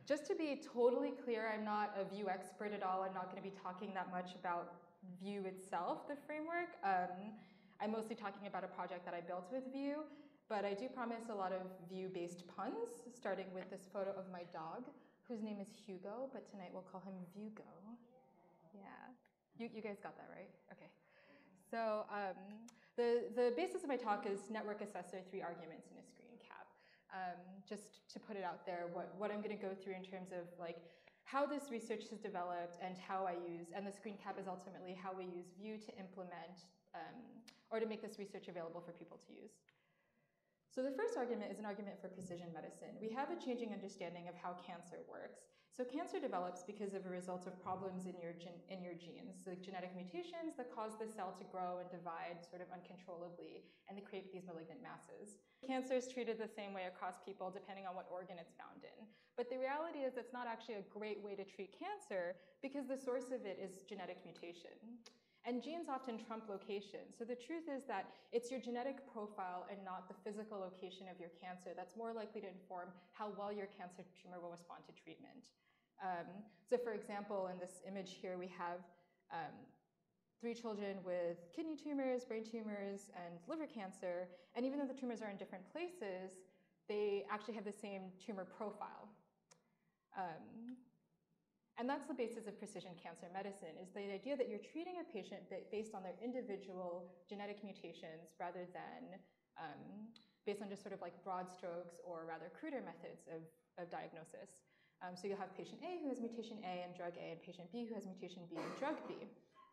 Just to be totally clear, I'm not a Vue expert at all. I'm not going to be talking that much about Vue itself, the framework. I'm mostly talking about a project that I built with Vue, but I do promise a lot of Vue-based puns, starting with this photo of my dog, whose name is Hugo, but tonight we'll call him Vugo. Yeah. You guys got that, right? Okay. So the basis of my talk is network assessor, 3 arguments in a screen cap. Just to put it out there, what I'm going to go through in terms of like how this research has developed and how I use, and the screen cap is ultimately how we use Vue to implement or to make this research available for people to use. So the first argument is an argument for precision medicine. We have a changing understanding of how cancer works. So cancer develops because of a result of problems in your genes, so genetic mutations that cause the cell to grow and divide sort of uncontrollably, and they create these malignant masses. Cancer is treated the same way across people depending on what organ it's found in. But the reality is it's not actually a great way to treat cancer because the source of it is genetic mutation. And genes often trump location. So the truth is that it's your genetic profile and not the physical location of your cancer that's more likely to inform how well your cancer tumor will respond to treatment. So for example, in this image here, we have 3 children with kidney tumors, brain tumors, and liver cancer. And even though the tumors are in different places, they actually have the same tumor profile. And that's the basis of precision cancer medicine, is the idea that you're treating a patient based on their individual genetic mutations rather than based on just sort of like broad strokes or rather cruder methods of diagnosis. So you'll have patient A who has mutation A and drug A, and patient B who has mutation B and drug B.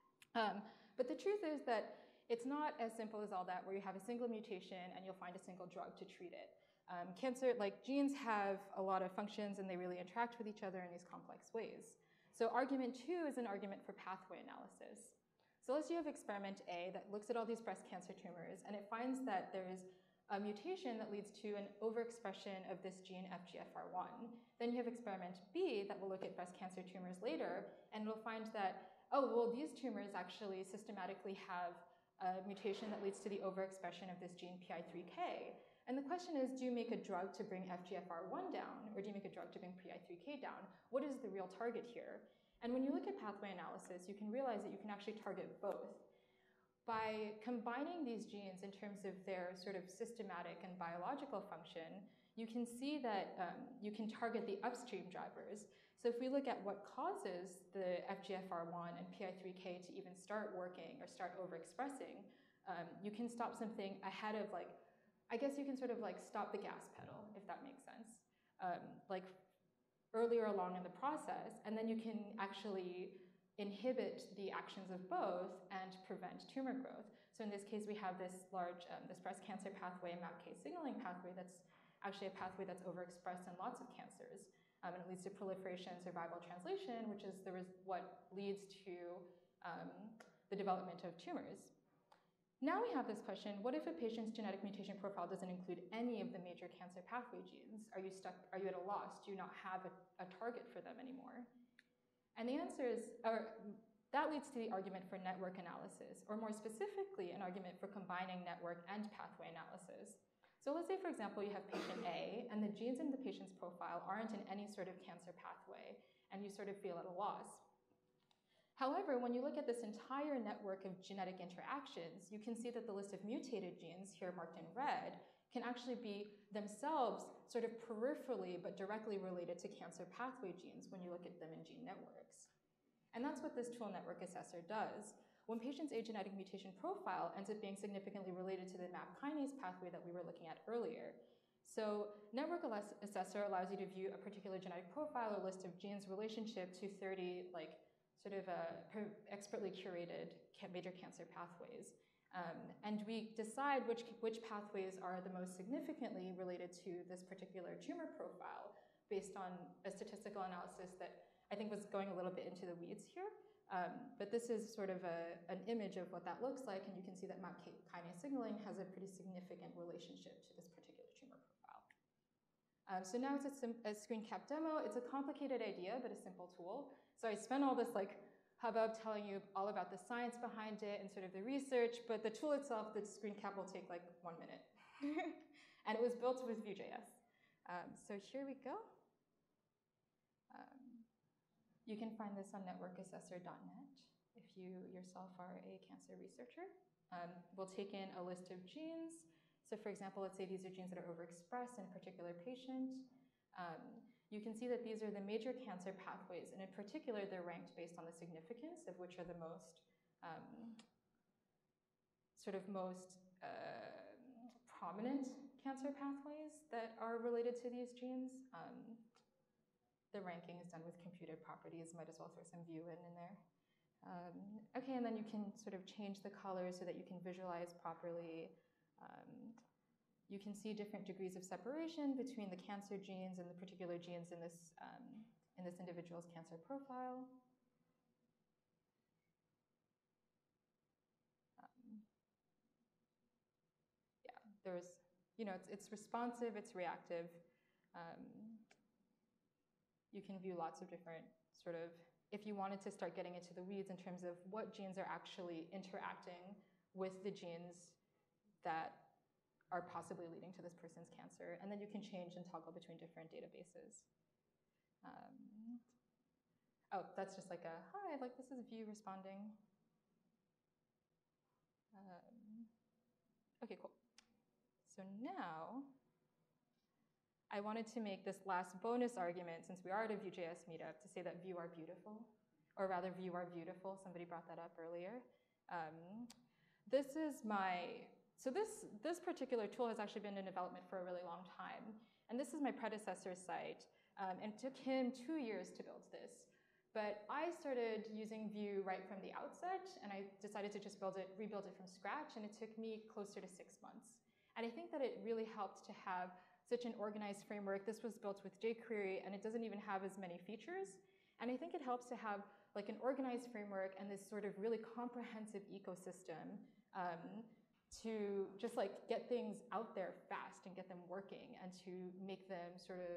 But the truth is that it's not as simple as all that, where you have a single mutation and you'll find a single drug to treat it. Cancer, like genes, have a lot of functions and they really interact with each other in these complex ways. So argument 2 is an argument for pathway analysis. So let's say you have experiment A that looks at all these breast cancer tumors, and it finds that there is a mutation that leads to an overexpression of this gene FGFR1. Then you have experiment B that will look at breast cancer tumors later, and it'll find that, oh, well, these tumors actually systematically have a mutation that leads to the overexpression of this gene PI3K. And the question is, do you make a drug to bring FGFR1 down, or do you make a drug to bring PI3K down? What is the real target here? And when you look at pathway analysis, you can realize that you can actually target both. By combining these genes in terms of their sort of systematic and biological function, you can see that you can target the upstream drivers. So if we look at what causes the FGFR1 and PI3K to even start working or start overexpressing, you can stop something ahead of, like, I guess you can sort of like stop the gas pedal, if that makes sense, like earlier along in the process, and then you can actually inhibit the actions of both and prevent tumor growth. So in this case, we have this large, this breast cancer pathway, MAPK signaling pathway, that's actually a pathway that's overexpressed in lots of cancers. And it leads to proliferation, survival, translation, which is what leads to the development of tumors. Now we have this question, what if a patient's genetic mutation profile doesn't include any of the major cancer pathway genes? Are you stuck? Are you at a loss? Do you not have a target for them anymore? And the answer is, that leads to the argument for network analysis, or more specifically, an argument for combining network and pathway analysis. So let's say, for example, you have patient A, and the genes in the patient's profile aren't in any sort of cancer pathway, and you sort of feel at a loss. However, when you look at this entire network of genetic interactions, you can see that the list of mutated genes, here marked in red, can actually be themselves sort of peripherally but directly related to cancer pathway genes when you look at them in gene networks. And that's what this tool Network Assessor does. When patients' genetic mutation profile ends up being significantly related to the MAP kinase pathway that we were looking at earlier. So Network Assessor allows you to view a particular genetic profile or list of genes relationship to 30 sort of expertly curated major cancer pathways. And we decide which pathways are the most significantly related to this particular tumor profile based on a statistical analysis that I think was going a little bit into the weeds here. But this is sort of an image of what that looks like, and you can see that MAP kinase signaling has a pretty significant relationship to this particular tumor profile. So now it's a screen cap demo. It's a complicated idea, but a simple tool. So I spent all this hubbub telling you all about the science behind it and sort of the research, but the tool itself, the screen cap, will take like 1 minute. And it was built with Vue.js. So here we go. You can find this on networkassessor.net if you yourself are a cancer researcher. We'll take in a list of genes. So for example, let's say these are genes that are overexpressed in a particular patient. You can see that these are the major cancer pathways, and in particular, they're ranked based on the significance of which are the most prominent cancer pathways that are related to these genes. The ranking is done with computed properties. Might as well throw some view in there. Okay, and then you can sort of change the colors so that you can visualize properly. You can see different degrees of separation between the cancer genes and the particular genes in this individual's cancer profile. Yeah, it's responsive, it's reactive. You can view lots of different if you wanted to start getting into the weeds in terms of what genes are actually interacting with the genes that are possibly leading to this person's cancer. And then you can change and toggle between different databases. Oh, that's just like hi, this is View responding. Okay, cool. So now, I wanted to make this last bonus argument, since we are at a Vue.js meetup, to say that Vue are beautiful, or rather Vue are beautiful. Somebody brought that up earlier. This particular tool has actually been in development for a really long time. And this is my predecessor's site. And it took him 2 years to build this. But I started using Vue right from the outset, and I decided to just rebuild it from scratch, and it took me closer to 6 months. And I think that it really helped to have such an organized framework. This was built with jQuery, and it doesn't even have as many features. And I think it helps to have an organized framework and this sort of really comprehensive ecosystem to just get things out there fast and get them working, and to make them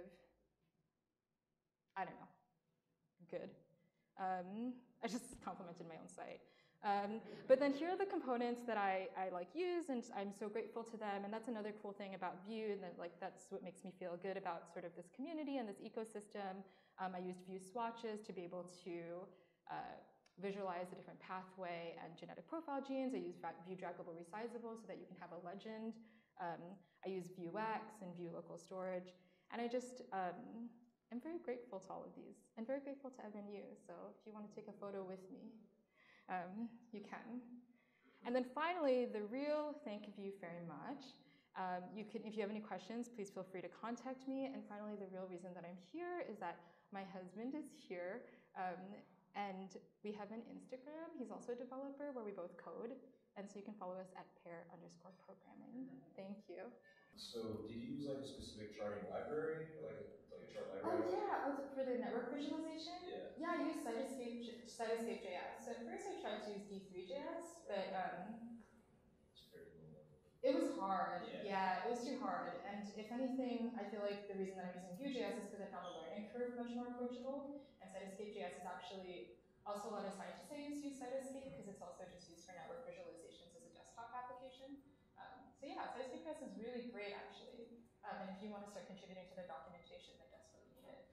good. I just complimented my own site. But then here are the components that I use, and I'm so grateful to them. And that's another cool thing about Vue, and that's what makes me feel good about this community and this ecosystem. I used Vue swatches to be able to visualize the different pathway and genetic profile genes. I use Vue draggable resizable so that you can have a legend. I use Vuex and Vue local storage. And I'm very grateful to all of these, and very grateful to Evan Yu. So if you want to take a photo with me, you can. And then finally, the real thank you very much. If you have any questions, please feel free to contact me. And finally, the real reason that I'm here is that my husband is here, and we have an Instagram. He's also a developer where we both code. And so you can follow us at pair_programming. Thank you. So did you use a specific charting library, or a chart library? Oh yeah, for the network visualization? Yeah. Yeah, I used Cytoscape.js. So at first I tried to use D3.js, but It's very low. It was hard. Yeah, it was too hard. And if anything, I feel like the reason that I'm using Vue.js is because I found the learning curve much more approachable. And Cytoscape.js is actually, also a lot of scientists I use Cytoscape because it's also just used for network visualizations as a desktop application. So yeah, Cytoscape.js is really great actually. And if you want to start contributing to the documentation, I desperately need it.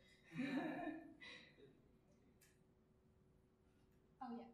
Oh yeah.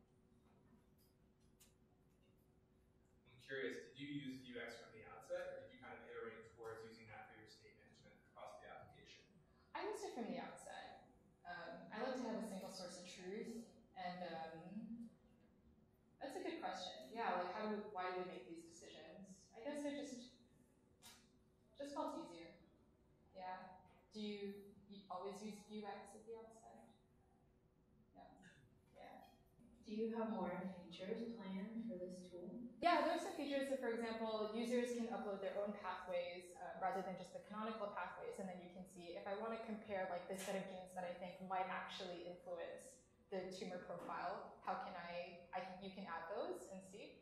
I'm curious, did you use Vuex from the outset, or did you kind of iterate towards using that for your state management across the application? I used it from the outset. I like to have a single source of truth, and that's a good question. Yeah, why do we make these decisions? I guess it just felt easier. Yeah. Do you always use Vuex at the outset? No. Yeah. Do you have more features planned for this tool? Yeah, there's some features that, for example, users can upload their own pathways rather than just the canonical pathways, and then you can see if I want to compare this set of genes that I think might actually influence the tumor profile, how can you can add those and see.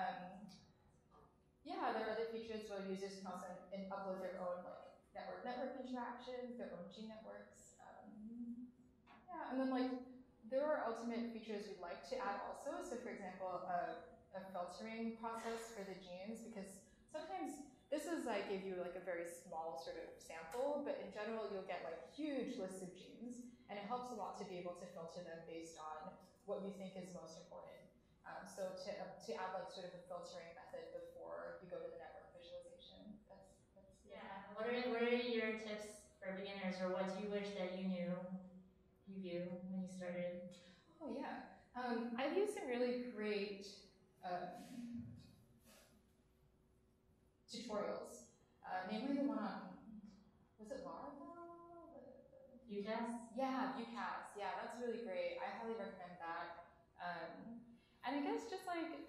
Yeah, there are other features where users can also upload their own network interactions, their own gene networks. Yeah, and then there are ultimate features we'd like to add also. So for example, a filtering process for the genes, because sometimes this is gave you a very small sort of sample, but in general you'll get huge lists of genes, And it helps a lot to be able to filter them based on what you think is most important. So to add like sort of a filtering method before you go to the network visualization. That's yeah. What are your tips for beginners, or what do you wish that you knew when you started? Oh yeah, I've used some really great tutorials. Namely the one on, was it Laravel? UCAS? Yeah, UCAS. Yeah, that's really great. I highly recommend that. And I guess just like,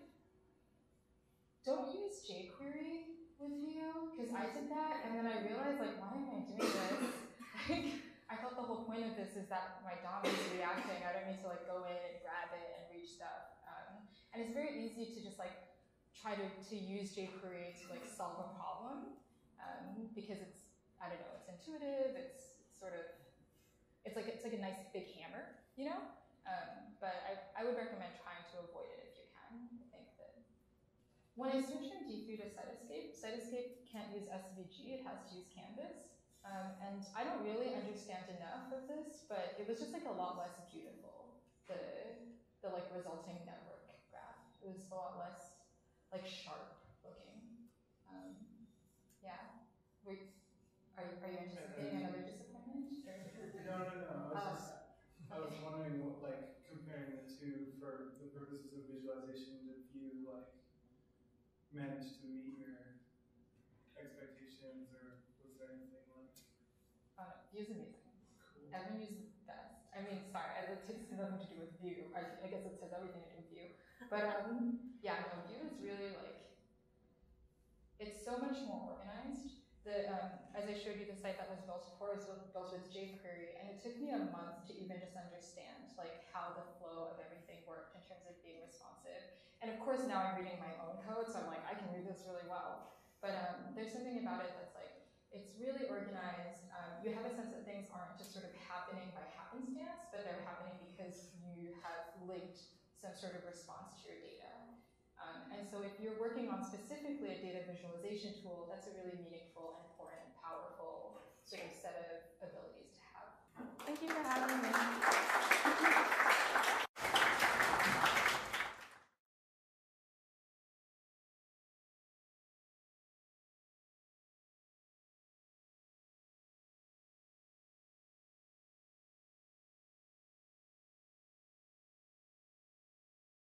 don't use jQuery with Vue, because I did that, and then I realized like, why am I doing this? Like, I thought the whole point of this is that my DOM is reacting. I don't need to like go in and grab it and reach stuff. And it's very easy to just like try to use jQuery to like solve a problem, because it's, I don't know, it's intuitive. It's sort of, it's like a nice big hammer, you know. But I would recommend trying to avoid it if you can. I think that when I switched from D3 to Cytoscape can't use SVG, it has to use Canvas. And I don't really understand enough of this, but it was just like a lot less beautiful, the like resulting network graph. It was a lot less like sharp looking. Yeah. Are you anticipating another disappointment? No. I was wondering what, like, comparing the two for the purposes of visualization, did Vue like manage to meet your expectations, or was there anything like? Vue's amazing. Cool. Evan uses the best. I mean, sorry, it has nothing to do with Vue. I guess it has everything to do with Vue. But yeah, no, Vue is really like, it's so much more organized. As I showed you, the site that was built before was built with jQuery, and it took me a month to even just understand like how the flow of everything worked in terms of being responsive. And of course, now I'm reading my own code, so I'm like, I can read this really well. But there's something about it that's like, it's really organized. You have a sense that things aren't just sort of happening by happenstance, but they're happening because you have linked some sort of response to your data. And so if you're working on specifically a data visualization tool, that's a really meaningful, important, powerful sort of set of abilities to have. Thank you for having me.